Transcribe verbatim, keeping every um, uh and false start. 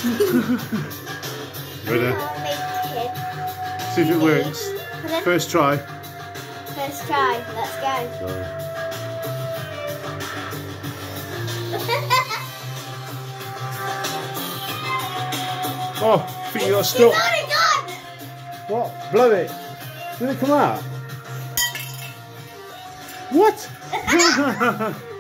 Ready? See if it works. First try. First try. Let's go. Go. Oh, I think you got stuck. It's already gone. What? Blow it. Did it come out? What?